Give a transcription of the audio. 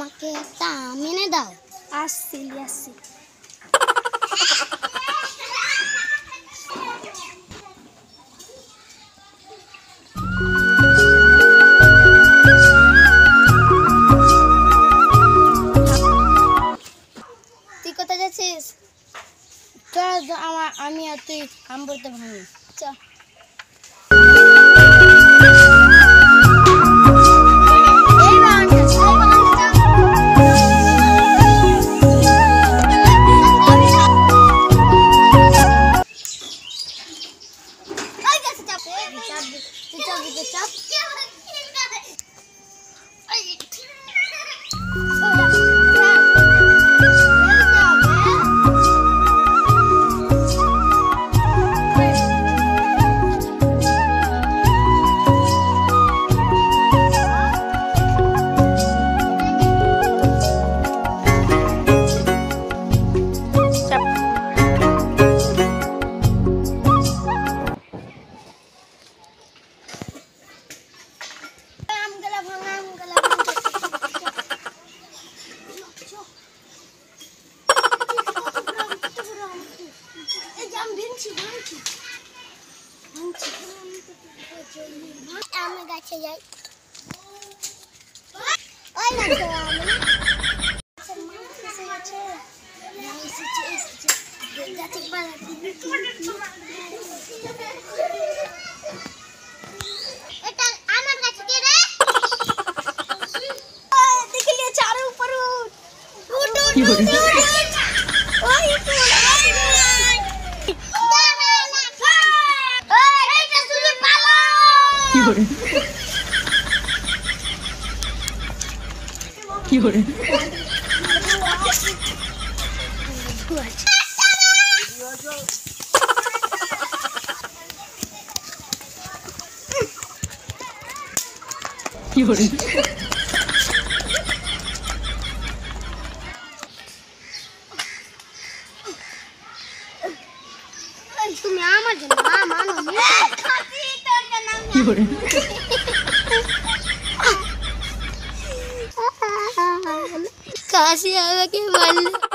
আমাকে একটা আম এনে দাও। আসছি আসছি। তুই কোথায় যাচ্ছিস? চল আমি আর তুই আম বলতে ভাঙি। চল। আমি গাছে যাই। ওই না তো আমি এটা আমার গাছে কে রে? দেখে নিয়েছে আরো উপরে উঠ। ওই কি করে কি করে তুমি আমার জন্য মানো কি করে কাশি আমাকে মারলো।